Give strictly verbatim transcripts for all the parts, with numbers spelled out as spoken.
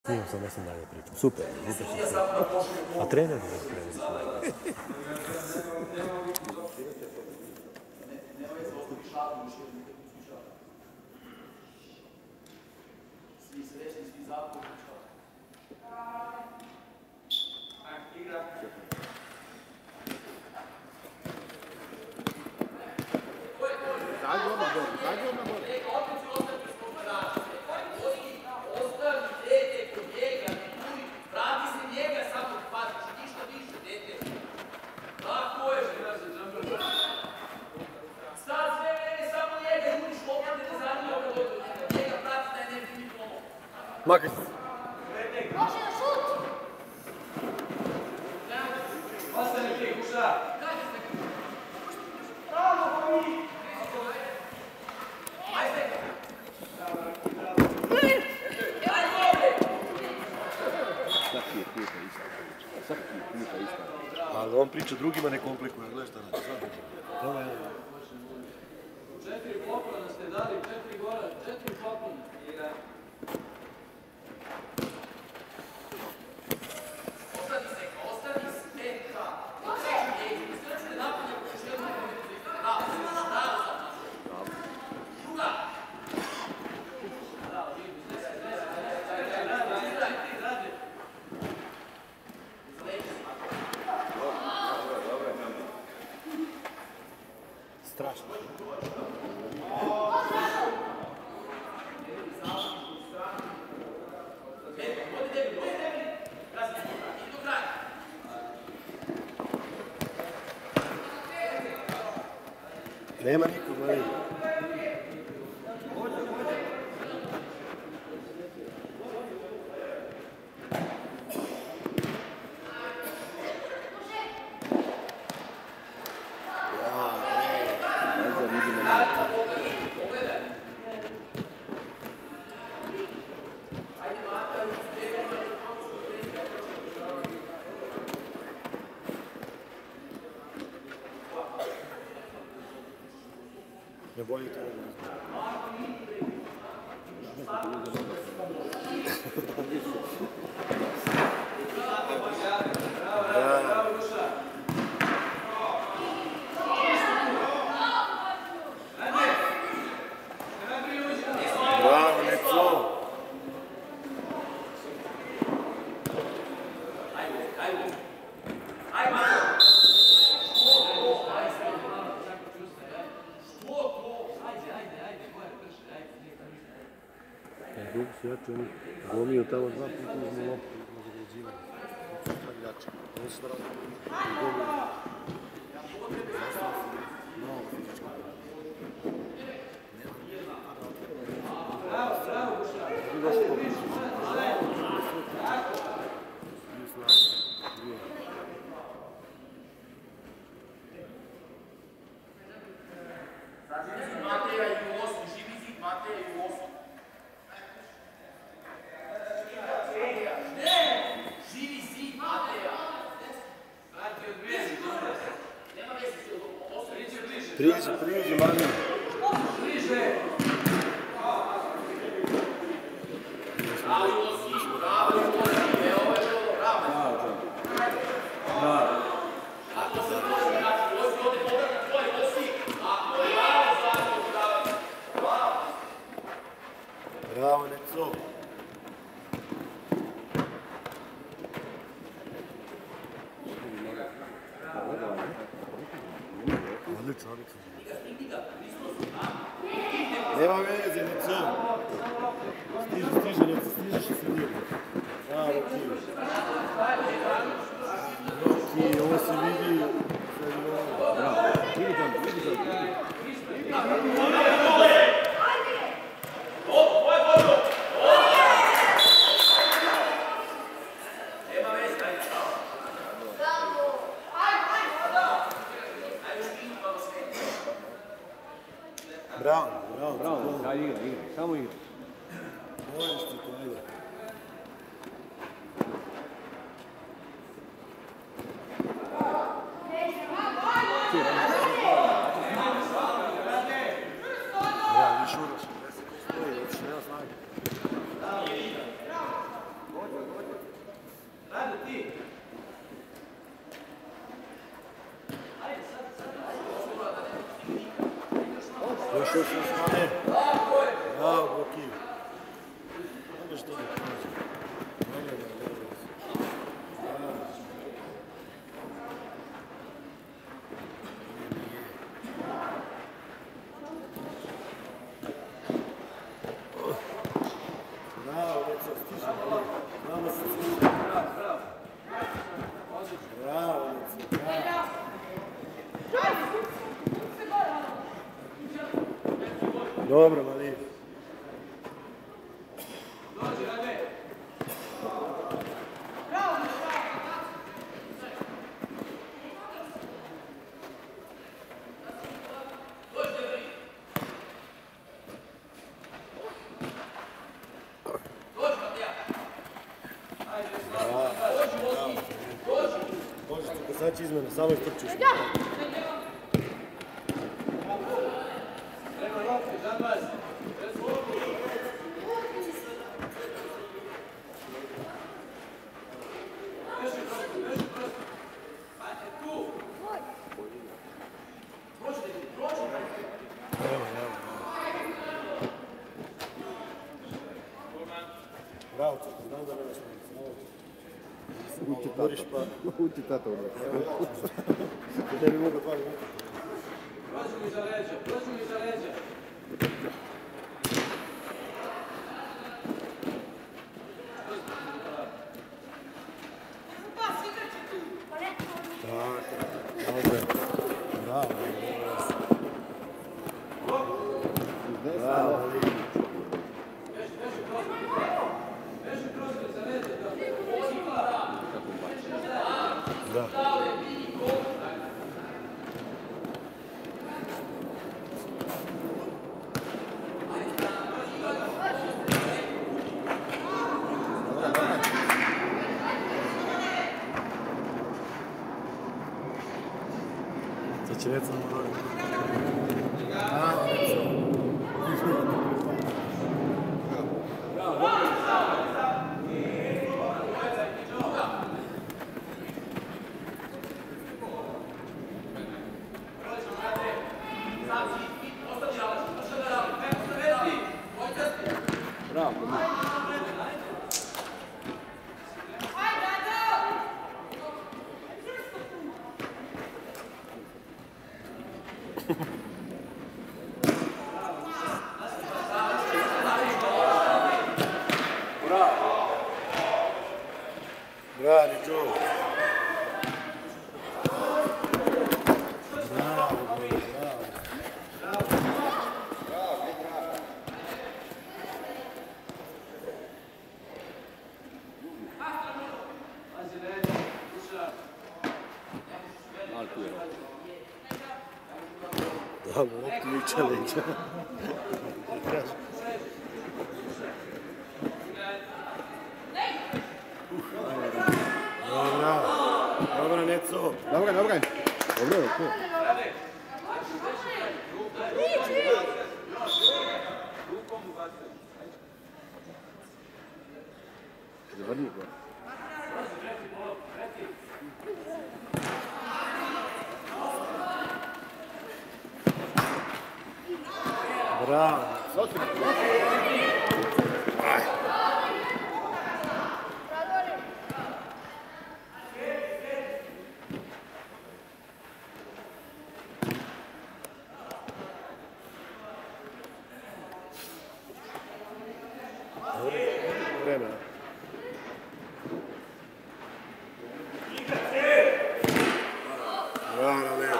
Snimam sam, ne sam dalje pričam. Super, super si sve. A trener je trener su najbolji. Svi srećni, svi započni. Igra. Zađi odmah bolje, zađi odmah bolje. Makar. Može na šut! Ostani ti, kuša! Bravo, boji! Ajde! Svaki je puta ista priča. Svaki je puta ista priča. Ali on priča drugima, ne komplikuje. Gledaj šta radi. Četiri poklona ste dali, četiri gora, četiri poklona. Ostani se, ostani se, ka. Istračite napolje, još jednu minutu. Bravo, bravo za nas. Druga. Bravo, vidim, desaj, desaj, desaj, desaj, radi, radi, radi. Izleći se. Strašno. Nema nikog, gledaj. Ne bolje to ne Bravo, Neco! Dug su jače, oni gomiju tamo dva puta uzmu loptu na zagrađivanje. Oni su stvari jače. Oni su stvari gomiju. Mnogo fizičko. Bravo, bravo, kuša. Oni došli po pišu. Mateja i u osmi, živi zid Mateja i u osmi. Živi zid Mateja. Vrati od vezi, dobro. Nema vezi, osmi. Priđe bliže. Priđe, priđe, mani. Bliže. Bravo i osmi, bravo i osmi. E, ovo je bilo bravo. Bravo. Bravo. Ako se može, znači, osmi ovdje povrata tvoj, osmi. Ako je bravo, zato bravo. Bravo. Bravo, Neco! Odlično, odlično. Nema veze, Neco! Stiže, stiže, Neco, stižeš i se vidi. Bravo, Roki. Roki, ovo se vidi. Bravo. Vidi tamo, vidi tamo. Bravo, bravo. Bravo, daj igra, igra, samo igra. Možeš ti to, ajde. Ja, vi šuraš. Išao sam s strane. Bravo, Boki. Dobro što ne prođe. Dobro, dobro. Bravo, Neco, stiže. Bravo, se stiže. Bravo, Neco, bravo. Dobro, Mali. Možete ga sad će izmena, samo istrčiš. Bravo, Ceta, znam da nemaš meni. Uči tato. Uči tato u nas. Ne bi mogao dva minuta. Prođu mi za leđa, prođu mi za leđa. Bravo, bravo. Da. Sad će već samo dobro. Bravi, Joe. Bravo, bravo. Ali tu je rok. Da, loptu liča leđa. Dobra, dobra, Neco. Dobra, dobra. Dobro je, okej. Zavrni go. Bravo. Vremena. Bravo, Leo.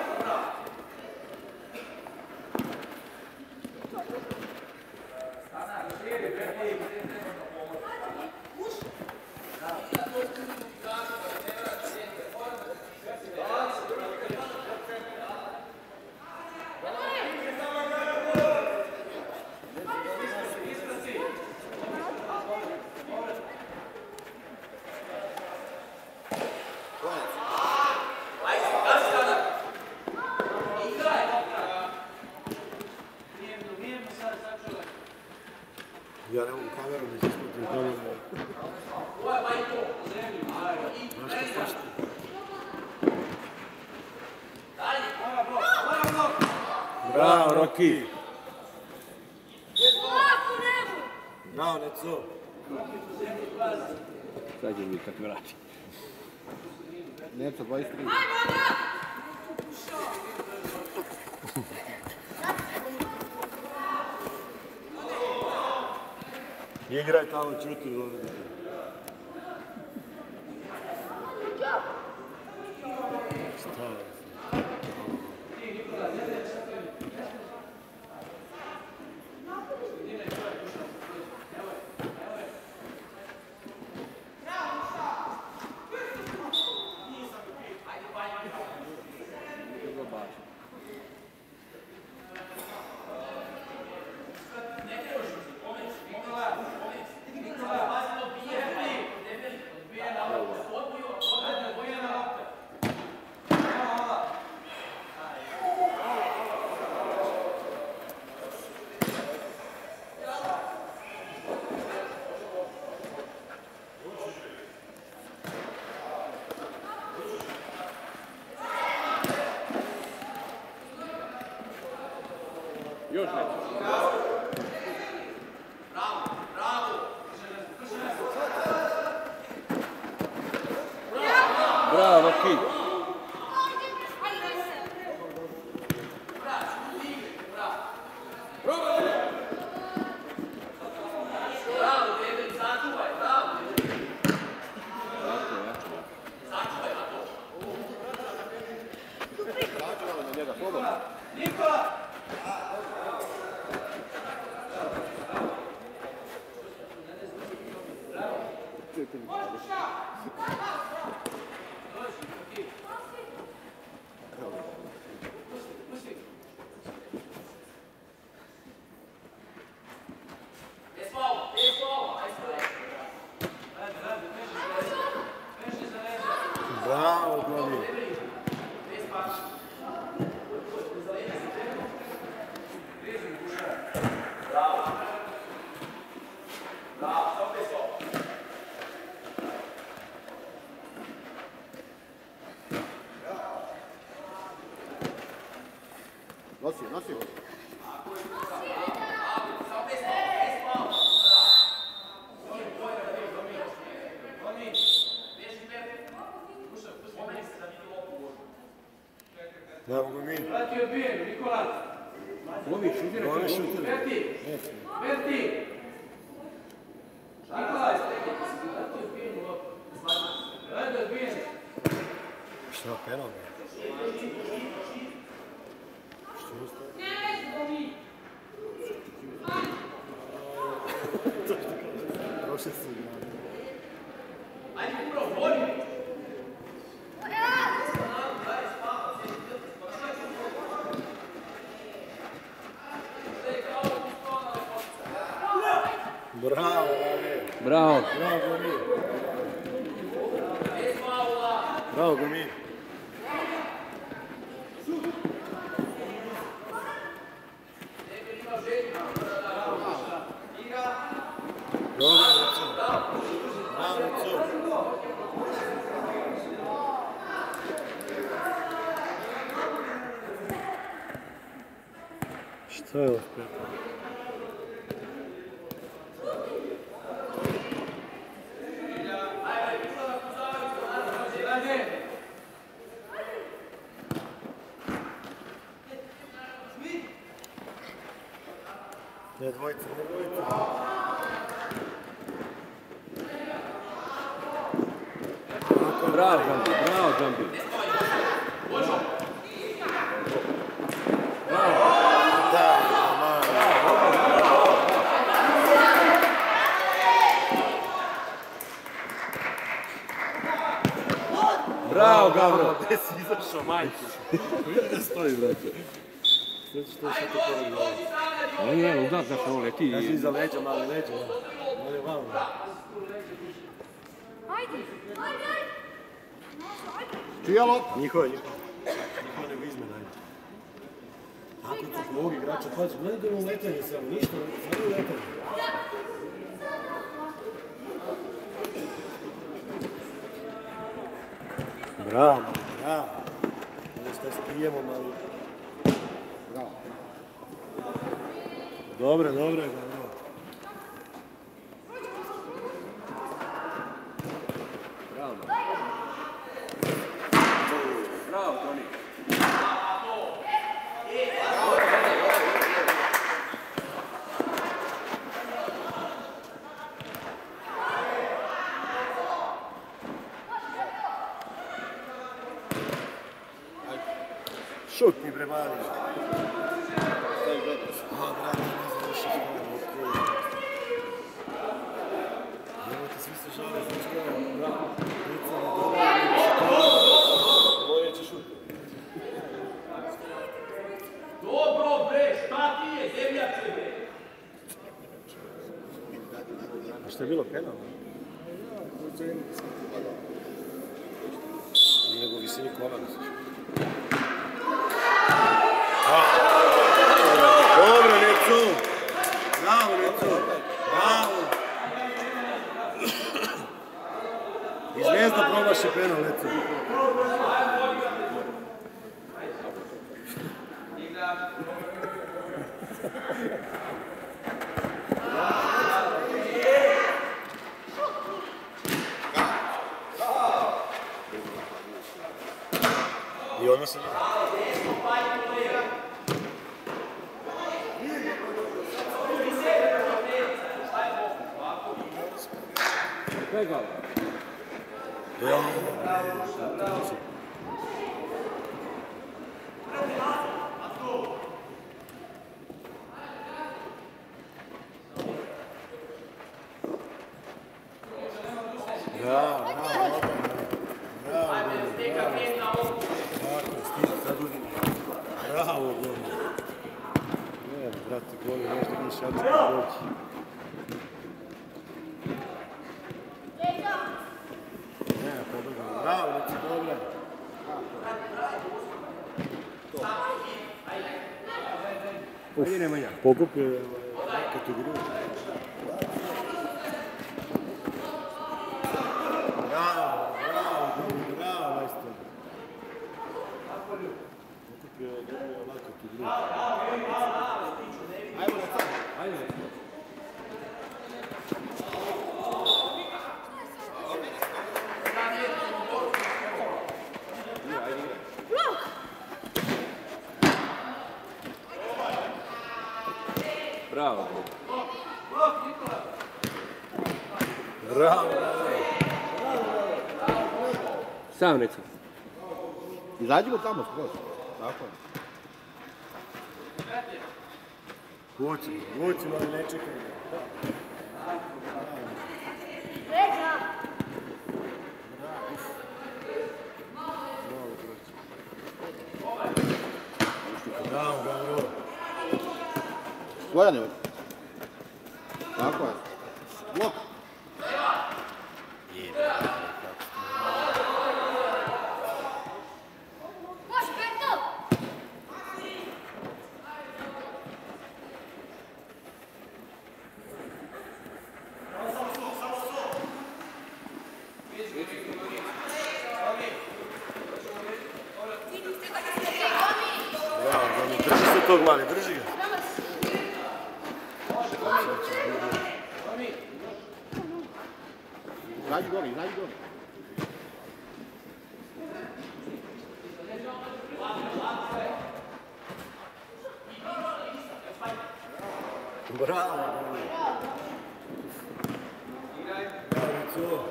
Ja ne mogu kameru da isputim kameru. Znaš što pašta? Bravo, Roki! Neco. Sad će vidjeti kako vrati. Neco, dvadeset tri. Igraj tamo, čuti. Stavio. Još nešto. Bravo, Kid. Bravo, Gomi. Nosi, nosi. Bravo, Gomi. Vratio odbijen, Nikola. Gomi, šutira. Gomi, šutira. Verti. Verti. Nikola, vratio odbijen. Vratio odbijen. Šta, penal? Što je ustao? Prošli su igrali. Ajde, bro, voli. Bravo, Gomi. Bravo. Bravo, Gomi. Bravo, Gomi. Dobro, Neco. Bravo, Neco. Šta je ovo spet? Ne, dvojica, ne dvojica. Bravo, Džambi, bravo, Džambi. Bravo, Gavro. Gdje si izašao, majku? Vidi da stoji, brate. Sve što je sve to pored glava. On je udat na što leti. Ja si iza leđa, mali leđa. On je malo. Ajde, ajde, ajde. Čija lopta? Njihova, njihova. Njihova nego izmena, ajde. Tako su mnogi igrača, pazi, gledaj da mu letanje samo, ništa, samo letanje. Bravo, bravo. Ovo što spijemo malo. Bravo. Dobre, dobre, dobro. Stalno. Bravo, Toni. Šut mi bre mali. A, brate, ne znam više što je, okej. Evo ti svi se žale, znaš što je, bravo. Lica ne dobro, bolje će šut. Dobro bre, šta ti je, zemljače bre? A što je bilo penal? Nije nego u visini kolana. Dobro, Neco! Bravo, Neco! Bravo! I Zvezda promaši penal, Neco. I odmah se nije. Pegao. Ja. Bravo, bravo, bravo, gol. Ne, brate, gol, nešto mi šačka doći. Ne, podobno, bravo, neći dobro. Uf, pokupio je kategoriju. Bravo, bravo, bravo, majstor. Pokupio je ovako kategoriju. Ajmo na sad. Ajmo. Bravo. Bravo. Sam Neco. Izađimo tamo skroz. Tako je. Hoćemo, hoćemo, ali ne čekaj. Reka! Bravo, bravo. Stojane. Tako je. Blok. Moš, Peto! Bravo, Dani, drži se tog mali, drži ga. Izađi gore, izađi gore. Bravo, Dani. Bravo,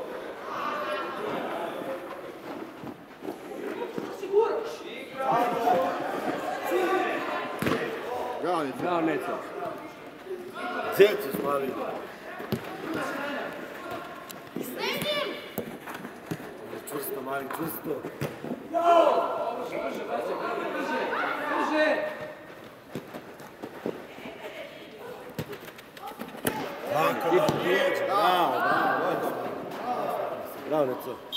Bravo, Neco. Bravo Neco. Djecu smali. Sredim! Čvrsto, mali, čvrsto. Bravo, bravo, bravo. Bravo, Neco.